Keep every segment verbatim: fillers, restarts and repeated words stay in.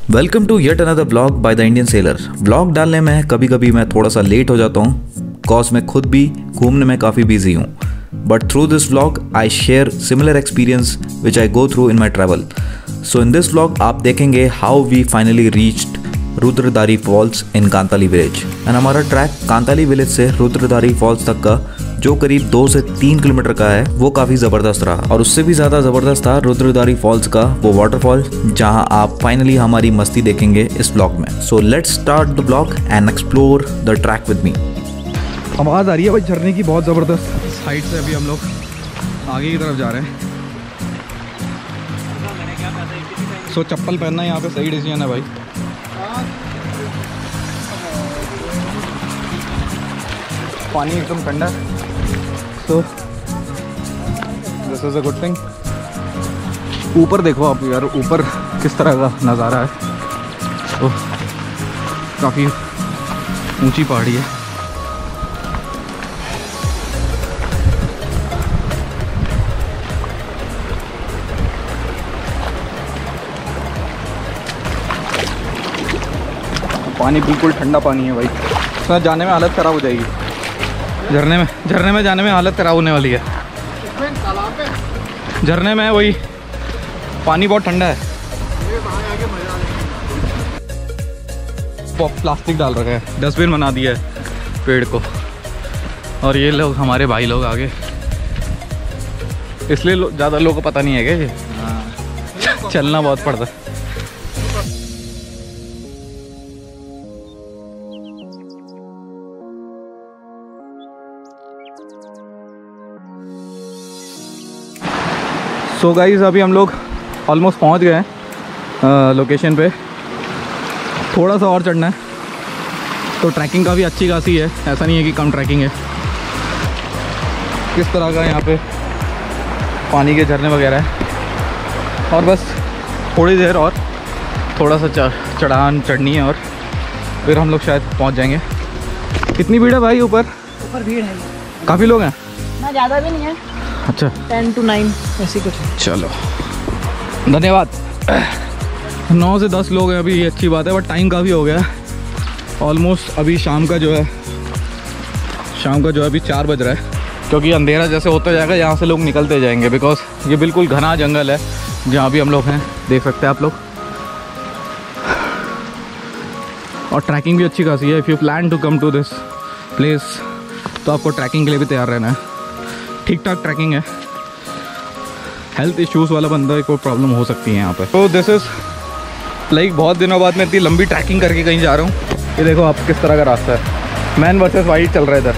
Welcome to yet another blog by the Indian sailor. Blog डालने में कभी कभी मैं थोड़ा सा लेट हो जाता हूँ, कॉज मैं खुद भी घूमने में काफ़ी बिजी हूँ। But through this vlog I share similar experience which I go through in my travel. So in this vlog आप देखेंगे how we finally reached Rudradhari Falls in Kantali village. And हमारा ट्रैक कांताली विलेज से रुद्रधारी फॉल्स तक का, जो करीब दो से तीन किलोमीटर का है, वो काफ़ी ज़बरदस्त रहा। और उससे भी ज़्यादा ज़बरदस्त था रुद्रधारी फॉल्स का वो वाटरफॉल, जहां आप फाइनली हमारी मस्ती देखेंगे इस ब्लॉग में। So let's start the blog and explore the track with me. आवाज़ आ रही है भाई झरने की बहुत ज़बरदस्त। साइड से अभी हम लोग आगे की तरफ जा रहे हैं। सो चप्पल पहनना यहाँ पे सही डिसीजन है भाई। पानी एकदम ठंडा है, so this is a good thing. ऊपर देखो आप यार, ऊपर किस तरह का नज़ारा है। ओह, काफ़ी ऊंची पहाड़ी है। पानी बिल्कुल ठंडा पानी है भाई, इसमें जाने में हालत ख़राब हो जाएगी। झरने में झरने में जाने में हालत ख़राब होने वाली है। झरने में वही पानी बहुत ठंडा है। प्लास्टिक डाल रखा है, डस्टबिन बना दिया है पेड़ को। और ये लोग हमारे भाई लोग आगे, इसलिए लो, ज़्यादा लोगों को पता नहीं है क्या ये। चलना बहुत पड़ता है। सो गाइस अभी हम लोग ऑलमोस्ट पहुंच गए हैं लोकेशन पे। थोड़ा सा और चढ़ना है, तो ट्रैकिंग काफ़ी अच्छी खासी है, ऐसा नहीं है कि कम ट्रैकिंग है। किस तरह का यहाँ पे पानी के झरने वगैरह है। और बस थोड़ी देर और थोड़ा सा चढ़ान चढ़नी है और फिर हम लोग शायद पहुँच जाएंगे। कितनी भीड़ है भाई ऊपर? ऊपर भीड़ है, काफ़ी लोग हैं ना, ज़्यादा भी नहीं है। अच्छा, टेन टू नाइन ऐसी कुछ है। चलो धन्यवाद। नौ से दस लोग हैं अभी, ये अच्छी बात है। बट टाइम काफ़ी हो गया है ऑलमोस्ट। अभी शाम का जो है शाम का जो है अभी चार बज रहा है, क्योंकि अंधेरा जैसे होता जाएगा यहाँ से लोग निकलते जाएंगे। बिकॉज ये बिल्कुल घना जंगल है जहाँ भी हम लोग हैं, देख सकते हैं आप लोग। और ट्रैकिंग भी अच्छी खासी है। If you plan to come to this place तो आपको ट्रैकिंग के लिए भी तैयार रहना है। ठीक ठाक ट्रैकिंग है। हेल्थ इश्यूज़ वाला बंदा कोई प्रॉब्लम हो सकती है यहाँ पे। तो दिस इज़ लाइक बहुत दिनों बाद मैं इतनी लंबी ट्रैकिंग करके कहीं जा रहा हूँ। ये देखो आप किस तरह का रास्ता है, मैन वर्सेस वाइल्ड चल रहा है इधर।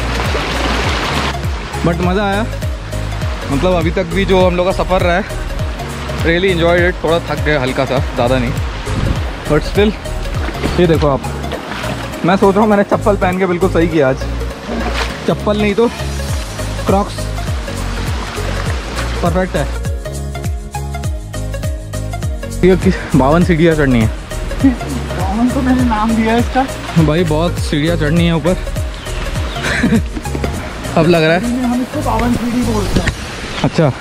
बट मज़ा आया, मतलब अभी तक भी जो हम लोग का सफ़र रहा है, रियली इन्जॉयड इट। थोड़ा थक गया हल्का सा, ज़्यादा नहीं, बट स्टिल। ये देखो आप, मैं सोच रहा हूँ मैंने चप्पल पहन के बिल्कुल सही किया आज। चप्पल नहीं तो क्रॉक्स परफेक्ट है। ये बावन सीढ़ियाँ चढ़नी है। बावन तो मैंने नाम दिया है इसका भाई, बहुत सीढ़ियाँ चढ़नी है ऊपर। अब लग रहा है हम इसको बावन सीढ़ी बोलते हैं। अच्छा,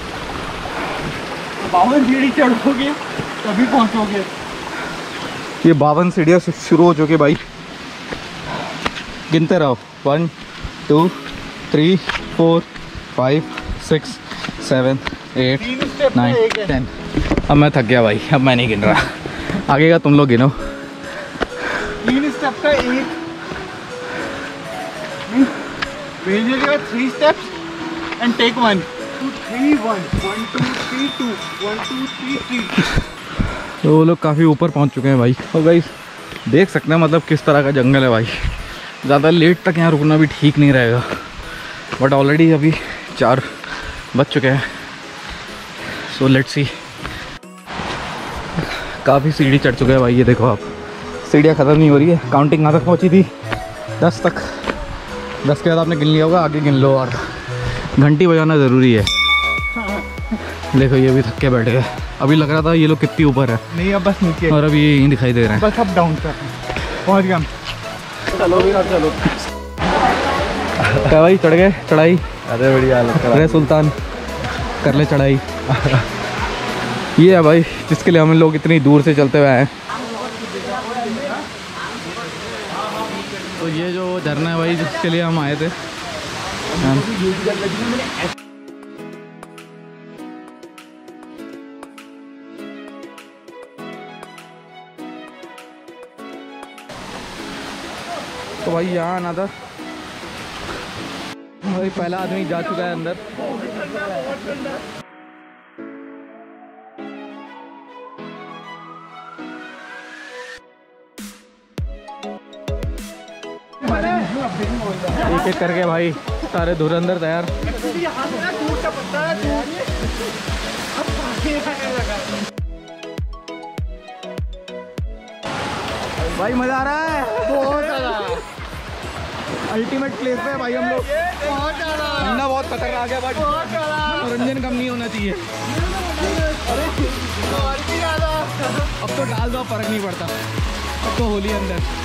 बावन सीढ़ी चढ़ोगे तभी पहुंचोगे। ये बावन सीढ़ियाँ शुरू हो चुकी भाई। गिनते रहो, one two three four five six seven eight nine ten. अब मैं थक गया भाई, अब मैं नहीं गिन रहा। आगे का तुम लोग गिनो। तीन स्टेप का एक, भेजिएगा three steps and take one two three one one two three two one two three three. तो वो लोग काफ़ी ऊपर पहुंच चुके हैं भाई। और भाई देख सकते हैं मतलब किस तरह का जंगल है भाई। ज़्यादा लेट तक यहाँ रुकना भी ठीक नहीं रहेगा। बट ऑलरेडी अभी चार बज चुके हैं। So let's see. काफ़ी सीढ़ी चढ़ चुके हैं भाई। ये देखो आप, सीढ़ियाँ ख़त्म नहीं हो रही है। काउंटिंग कहाँ तक पहुँची थी? दस तक। दस के बाद आपने गिन लिया होगा, आगे गिन लो। और घंटी बजाना ज़रूरी है। देखो ये भी थक के बैठ गए। अभी लग रहा था ये लोग कितनी ऊपर है। नहीं, अब बस नीचे, और अभी यहीं दिखाई दे रहे हैं। बस अब डाउन कर पहुँच गया। चलो भी चलो। क्या भाई, चढ़ गए चढ़ाई? अरे बढ़िया हालत। अरे सुल्तान कर ले चढ़ाई। ये है भाई जिसके लिए हम लोग इतनी दूर से चलते हुए आए। तो ये जो झरना है भाई जिसके लिए हम आए थे। तो भाई यहाँ आना था भाई, पहला आदमी जा चुका है अंदर। एक एक करके भाई सारे धुरंधर तैयार। भाई मजा आ रहा है बहुत ज्यादा। अल्टीमेट प्लेस पे भाई हम लोग। बहुत ज्यादा ठंडा बहुत खतरनाक है बट मनोरंजन कम नहीं होना चाहिए। अब तो डाल दो फर्क नहीं पड़ता, अब तो होली अंदर।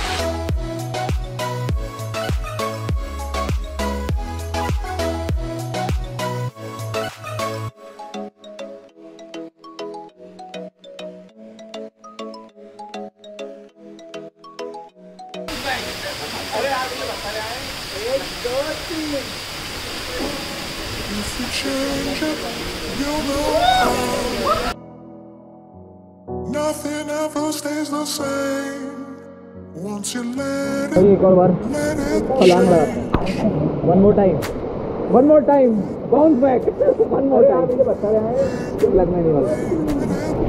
Nothing ever stays the same once you let it. एक और बार छलांग लगा। One more time, one more time, bounce back, one more time. मुझे बता रहा है लगना नहीं वाला।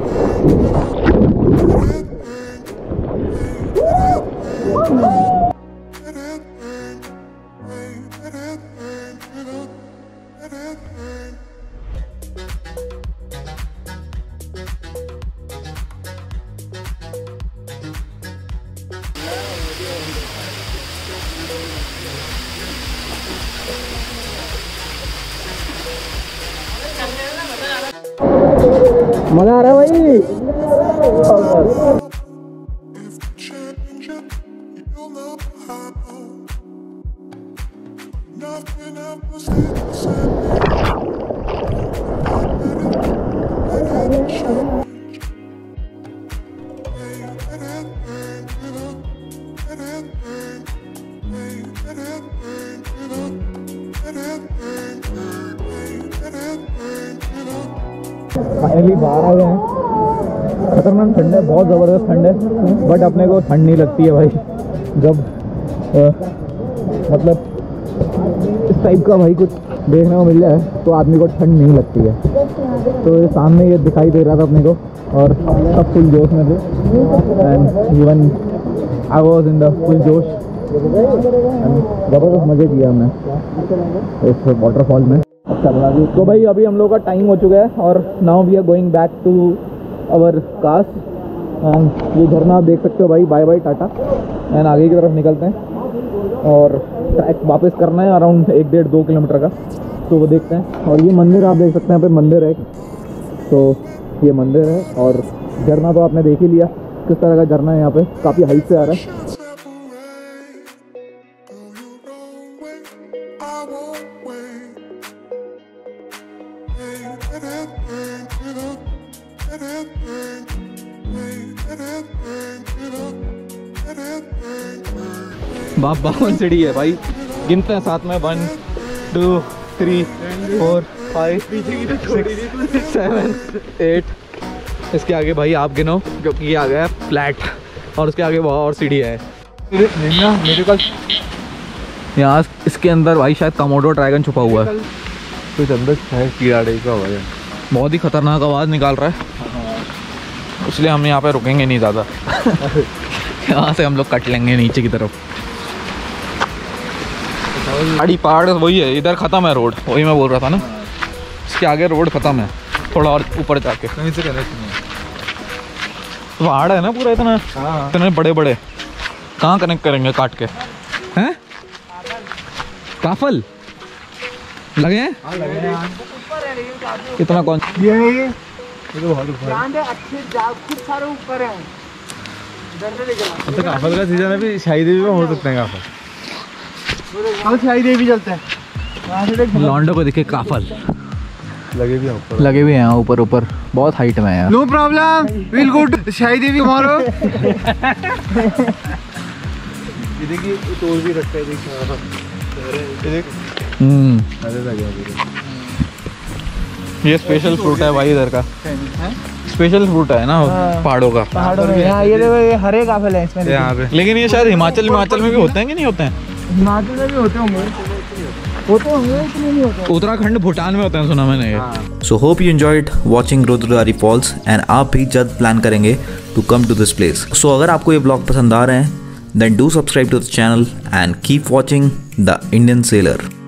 मजा आ रहा है भाई। फाइनली बाहर आ गए हैं। खतरनाक ठंड है, बहुत ज़बरदस्त ठंड है, बट अपने को ठंड नहीं लगती है भाई जब आ, मतलब इस टाइप का भाई कुछ देखने को मिल जाए तो आदमी को ठंड नहीं लगती है। तो ये सामने ये दिखाई दे रहा था अपने को और सब फुल जोश में थे। And even I was in the full जोश। ज़बरदस्त मज़े किए हमने इस वाटरफॉल में। तो भाई अभी हम लोग का टाइम हो चुका है और now we are going back to our cast. And ये झरना आप देख सकते हो भाई। Bye bye Tata. एंड आगे की तरफ निकलते हैं और ट्रैक वापस करना है अराउंड एक डेढ़ दो किलोमीटर का, तो वो देखते हैं। और ये मंदिर आप देख सकते हैं, यहाँ पे मंदिर है। तो ये मंदिर है और झरना तो आपने देख ही लिया किस तरह का झरना है। यहाँ पे काफ़ी हाइट से आ रहा है। बाप बावन सीढ़ी है भाई, गिनते हैं साथ में। One two three four five six seven eight. इसके आगे भाई आप गिनो क्योंकि ये आ गया है फ्लैट और उसके आगे बहुत और सीढ़ी है। यहाँ इसके अंदर भाई शायद कमोडो ड्रैगन छुपा हुआ है। कुछ अंदर कीड़ा का हुआ है, बहुत ही खतरनाक आवाज़ निकाल रहा है, इसलिए हम यहाँ पे रुकेंगे नहीं ज़्यादा। यहाँ से हम लोग कट लेंगे नीचे की तरफ। पहाड़ी पहाड़ वही है, इधर ख़त्म है रोड, वही मैं बोल रहा था ना। इसके आगे रोड ख़त्म है, थोड़ा और ऊपर जाके कहीं से कनेक्ट नहीं है। पहाड़ है ना पूरा इतना, इतने बड़े बड़े, कहाँ कनेक्ट करेंगे काट के? हैं काफल लगे हैं? कितना कौन ये ये तो बहुत ऊपर है, अच्छे खूब सारे ऊपर है। तो काफल का सीजन है भी, शाही देवी में हो सकते हैं काफल। कल शाही देवी चलते हैं। लॉन्डो को दिखे काफल। लगे भी हैं ऊपर। लगे भी हैं ऊपर ऊपर, बहुत हाइट में है। No problem, will go to Shahi Devi tomorrow. ये देखिए तोड़ भी रखा है, देखिए हम्म, अरे लगे ये स्पेशल फ्रूट है भाई इधर का, स्पेशल फ्रूट है ना पहाड़ों का। पहाड़ों में यहाँ ये देखो, ये हरे काफल है इसमें। यहाँ पे लेकिन ये शायद हिमाचल हिमाचल में भी होते हैं कि नहीं होते हैं? हिमाचल में भी होते होंगे, होते होंगे, इतने नहीं होते। उत्तराखंड भूटान में होते हैं सुना मैंने ये। So hope you enjoyed watching Rudradwari Falls and आप भी जल्द प्लान करेंगे to come to this place. So अगर आपको ये ब्लॉग पसंद आ रहे हैं then do subscribe to the channel and keep watching the Indian seller.